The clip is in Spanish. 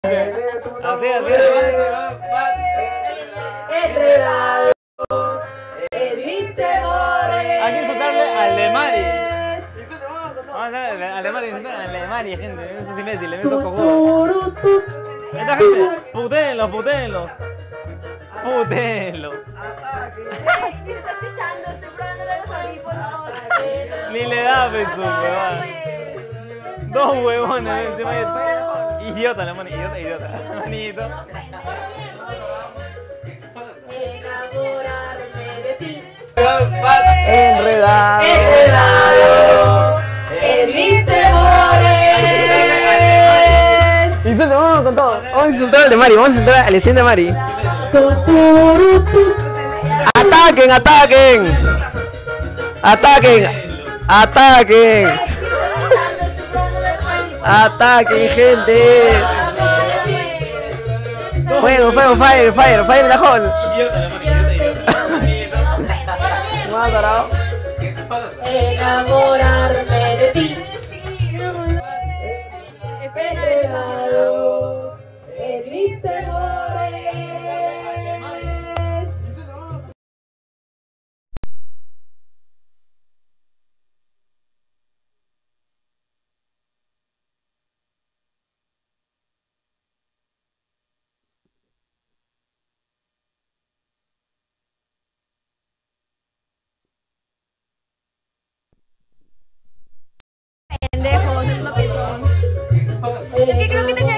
Así, así. Enredado en mis temores. Hay que insultarle al de Mari. Vamos a ver, al de Mari, al de Mari, gente. Esos imbéciles, le meto cojudo. Esta gente, putéenlos, putéenlos. Putéenlos. Ni se está escuchando, estoy probándole los audífonos. Ni le da beso, huevón. Dos huevones encima de... Idiota, la mano, idiota, idiota. Manito. Enamorarme de ti. Enredado. Enredado en mis temores. Insulta, vamos con todo. Vamos a insultar al de Mari, vamos a insultar al stream de Mari. ¡Ataquen, ataquen! ¡Ataquen! ¡Ataquen! ¡Ataquen, gente! ¡Fuego, fuego, fire, fire, fire la hall! Idiota, la mano, idiota, idiota. ¿Cómo has parado? Enamorarme de ti. Espera, En mis temores. pendejos, es lo que son. Es que creo que tenía